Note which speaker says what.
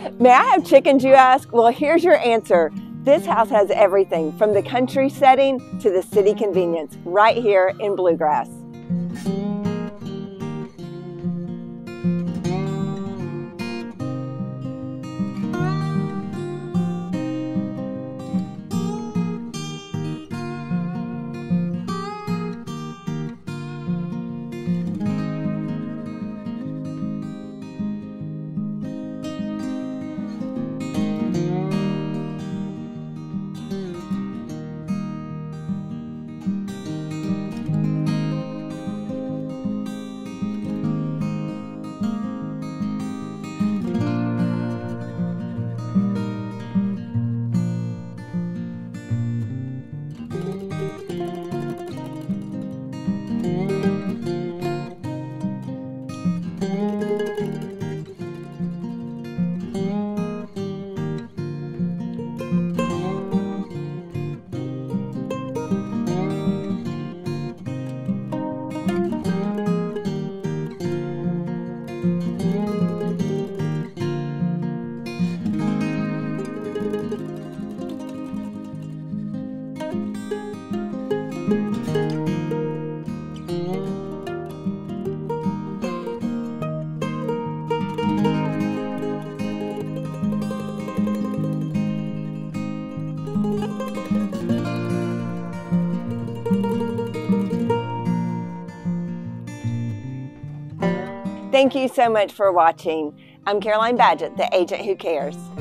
Speaker 1: May I have chickens, you ask? Well, here's your answer. This house has everything from the country setting to the city convenience right here in Bluegrass. Thank you so much for watching. I'm Caroline Badgett, the agent who cares.